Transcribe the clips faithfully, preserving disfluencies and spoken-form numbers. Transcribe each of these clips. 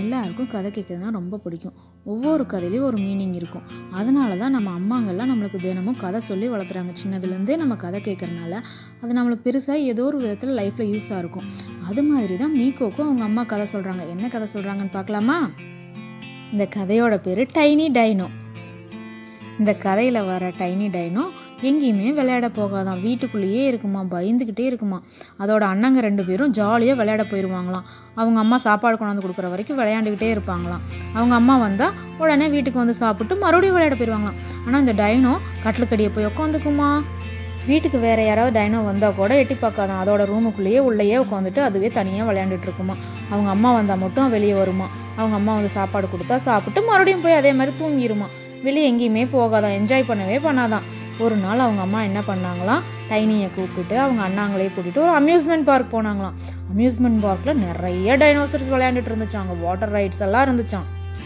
எல்லாருக்கும் கதை கேட்குறதுனா ரொம்ப பிடிக்கும். ஒவ்வொரு கதையிலையும் ஒரு மீனிங் இருக்கும். அதனால தான் நம்ம அம்மாங்கள்லாம் நம்மளுக்கு தினமும் கதை சொல்லி வளர்த்துறாங்க. சின்னதுலேருந்தே நம்ம கதை கேட்குறனால அது நம்மளுக்கு பெருசாக ஏதோ ஒரு விதத்தில் லைஃப்பில் யூஸாக இருக்கும். அது மாதிரி தான் மீகோக்கும் அவங்க அம்மா கதை சொல்கிறாங்க. என்ன கதை சொல்கிறாங்கன்னு பார்க்கலாமா? இந்த கதையோட பேர் டைனி டைனோ. இந்த கதையில் வர டைனி டைனோ எங்கேயுமே விளையாட போகாதான், வீட்டுக்குள்ளேயே இருக்குமா, பயந்துக்கிட்டே இருக்குமா. அதோட அண்ணங்க ரெண்டு பேரும் ஜாலியாக விளையாட போயிடுவாங்களாம். அவங்க அம்மா சாப்பாடு கொண்டாந்து கொடுக்குற வரைக்கும் விளையாண்டுக்கிட்டே இருப்பாங்களாம். அவங்க அம்மா வந்தால் உடனே வீட்டுக்கு வந்து சாப்பிட்டு மறுபடியும் விளையாட போயிடுவாங்களாம். ஆனால் இந்த டைனோ கட்டிலுக்கடியை போய் உட்காந்துக்குமா. வீட்டுக்கு வேறு யாராவது டைனோ வந்தால் கூட எட்டி பார்க்காதான், அதோட ரூமுக்குள்ளேயே உள்ளேயே உட்காந்துட்டு அதுவே தனியாக விளையாண்டுட்டு இருக்குமா. அவங்க அம்மா வந்தால் மட்டும் வெளியே வருமா. அவங்க அம்மா வந்து சாப்பாடு கொடுத்தா சாப்பிட்டு மறுபடியும் போய் அதே மாதிரி தூங்கிடுமா. வெளியே எங்கேயுமே போகாதான், என்ஜாய் பண்ணவே பண்ணாதான். ஒரு நாள் அவங்க அம்மா என்ன பண்ணாங்களாம், டைனியை கூப்பிட்டுட்டு அவங்க அண்ணாங்களையே கூட்டிகிட்டு ஒரு அம்யூஸ்மெண்ட் பார்க் போனாங்களாம். அம்யூஸ்மெண்ட் பார்க்கில் நிறைய டைனோசர்ஸ் விளையாண்டுட்டு இருந்துச்சாங்க. வாட்டர் ரைட்ஸ் எல்லாம் இருந்துச்சான்.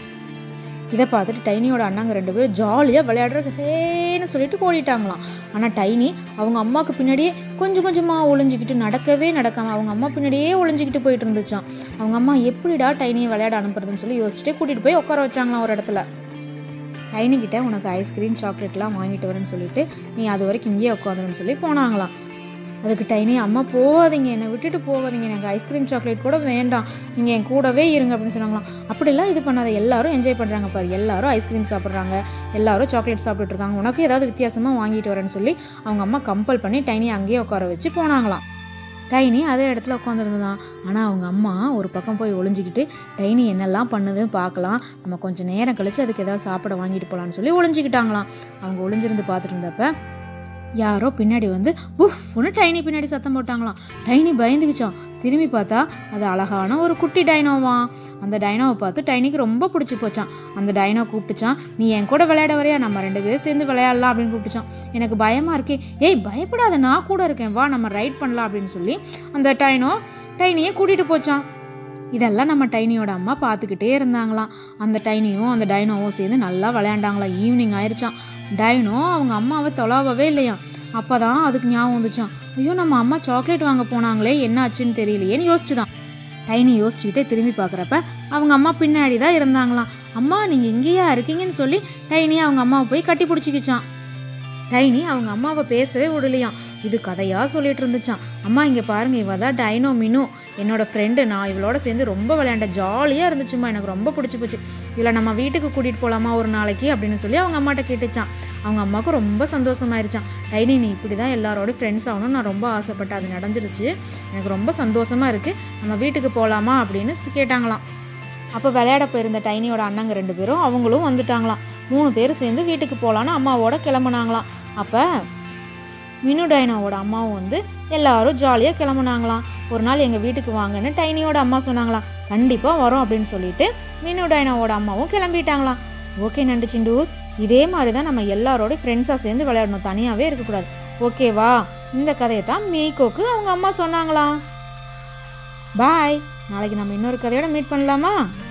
இதை பார்த்துட்டு டைனியோட அண்ணாங்க ரெண்டு பேரும் ஜாலியாக விளையாடுறது ஹேன்னு சொல்லிட்டு ஓடிட்டாங்களாம். ஆனால் டைனி அவங்க அம்மாவுக்கு பின்னாடியே கொஞ்சம் கொஞ்சமாக ஒளிஞ்சிக்கிட்டு நடக்கவே நடக்காமல் அவங்க அம்மா பின்னாடியே ஒளிஞ்சிக்கிட்டு போயிட்டு இருந்துச்சான். அவங்க அம்மா எப்படிடா டைனியை விளையாட அனுப்புறதுன்னு சொல்லி யோசிச்சுட்டு கூட்டிகிட்டு போய் உட்கார வச்சாங்களாம் ஒரு இடத்துல. டைனிக்கிட்ட உனக்கு ஐஸ்கிரீம் சாக்லேட்லாம் வாங்கிட்டு வரேன்னு சொல்லிட்டு நீ அது வரைக்கும் இங்கேயே உட்காந்துருன்னு சொல்லி போனாங்களாம். அதுக்கு டைனி, அம்மா போகாதீங்க, என்னை விட்டுட்டு போகாதீங்க, எனக்கு ஐஸ்கிரீம் சாக்லேட் கூட வேண்டாம், நீங்கள் என் கூடவே இருங்க அப்படின்னு சொன்னாங்களாம். அப்படிலாம் இது பண்ணாத, எல்லாரும் என்ஜாய் பண்ணுறாங்க பாரு, எல்லாரும் ஐஸ்கிரீம் சாப்பிட்றாங்க, எல்லாரும் சாக்லேட் சாப்பிட்டுட்டு இருக்காங்க, உனக்கு ஏதாவது வித்தியாசமாக வாங்கிட்டு வரேன்னு சொல்லி அவங்க அம்மா கம்பல் பண்ணி டைனி அங்கேயே உட்கார வச்சு போனாங்களாம். டைனி அதே இடத்துல உட்காந்துருந்தான். ஆனால் அவங்க அம்மா ஒரு பக்கம் போய் ஒளிஞ்சிக்கிட்டு டைனி என்னெல்லாம் பண்ணுதுன்னு பார்க்கலாம், நம்ம கொஞ்சம் நேரம் கழித்து அதுக்கு ஏதாவது சாப்பிட வாங்கிட்டு போகலான்னு சொல்லி ஒளிஞ்சிக்கிட்டாங்களாம். அவங்க ஒளிஞ்சிருந்து பார்த்துட்டு இருந்தப்ப யாரோ பின்னாடி வந்து உஃப்னு டைனி பின்னாடி சத்தம் போட்டாங்களாம். டைனி பயந்துக்குச்சான். திரும்பி பார்த்தா அது அழகான ஒரு குட்டி டைனோவான். அந்த டைனோவை பார்த்து டைனிக்கு ரொம்ப பிடிச்சி போச்சான். அந்த டைனோ கூப்பிட்டுச்சான், நீ என் கூட விளையாட வரையா, நம்ம ரெண்டு பேரும் சேர்ந்து விளையாடலாம் அப்படின்னு கூப்பிட்டுச்சான். எனக்கு பயமாக இருக்கே. ஏய் பயப்படாத, நான் கூட இருக்கேன், வா நம்ம ரைட் பண்ணலாம் அப்படின்னு சொல்லி அந்த டைனோ டைனியை கூட்டிகிட்டு போச்சான். இதெல்லாம் நம்ம டைனியோட அம்மா பார்த்துக்கிட்டே இருந்தாங்களாம். அந்த டைனியும் அந்த டைனோவும் சேர்ந்து நல்லா விளையாண்டாங்களாம். ஈவினிங் ஆயிடுச்சான். டைனோ அவங்க அம்மாவை தொலாவவே இல்லையா. அப்போ தான் அதுக்கு ஞாபகம் வந்துச்சான், ஐயோ நம்ம அம்மா சாக்லேட் வாங்க போனாங்களே, என்ன ஆச்சுன்னு தெரியலையேன்னு யோசிச்சுதான். டைனி யோசிச்சுக்கிட்டே திரும்பி பார்க்குறப்ப அவங்க அம்மா பின்னாடி தான் இருந்தாங்களாம். அம்மா நீங்கள் இங்கேயா இருக்கீங்கன்னு சொல்லி டைனி அவங்க அம்மாவை போய் கட்டி பிடிச்சிக்கிச்சான். டைனி அவங்க அம்மாவை பேசவே விடலையாம். இது கதையாக சொல்லிட்டு இருந்துச்சான். அம்மா இங்கே பாருங்க, இவ தான் டைனோ மினு, என்னோட ஃப்ரெண்டு, நான் இவளோட சேர்ந்து ரொம்ப விளையாண்டேன், ஜாலியாக இருந்துச்சுமா, எனக்கு ரொம்ப பிடிச்சி போச்சு, இவளை நம்ம வீட்டுக்கு கூட்டிகிட்டு போகலாமா ஒரு நாளைக்கு அப்படின்னு சொல்லி அவங்க அம்மாட்ட கேட்டுச்சான். அவங்க அம்மாவுக்கு ரொம்ப சந்தோஷமாயிருச்சான். டைனி நீ இப்படி தான் எல்லாரோட ஃப்ரெண்ட்ஸ் ஆகணும்னு நான் ரொம்ப ஆசைப்பட்டேன், அது நடந்துருச்சு, எனக்கு ரொம்ப சந்தோஷமாக இருக்குது, நம்ம வீட்டுக்கு போகலாமா அப்படின்னு கேட்டாங்களாம். அப்போ விளையாட போயிருந்த டைனியோட அண்ணங்க ரெண்டு பேரும் அவங்களும் வந்துட்டாங்களாம். மூணு பேர் சேர்ந்து வீட்டுக்கு போகலான்னு அம்மாவோட கிளம்புனாங்களாம். அப்போ மினு டைனோவோட அம்மாவும் வந்து எல்லாரும் ஜாலியாக கிளம்புனாங்களாம். ஒரு நாள் எங்கள் வீட்டுக்கு வாங்கன்னு டைனியோட அம்மா சொன்னாங்களாம். கண்டிப்பாக வரோம் அப்படின்னு சொல்லிட்டு மினு டைனோவோட அம்மாவும் கிளம்பிட்டாங்களாம். ஓகே நண்டு சிண்டூஸ், இதே மாதிரி தான் நம்ம எல்லாரோட ஃப்ரெண்ட்ஸாக சேர்ந்து விளையாடணும், தனியாகவே இருக்கக்கூடாது, ஓகேவா? இந்த கதையை தான் மீகோக்கு அவங்க அம்மா சொன்னாங்களாம். பாய், நாளைக்கு நம்ம இன்னொரு கதையோட மீட் பண்ணலாமா?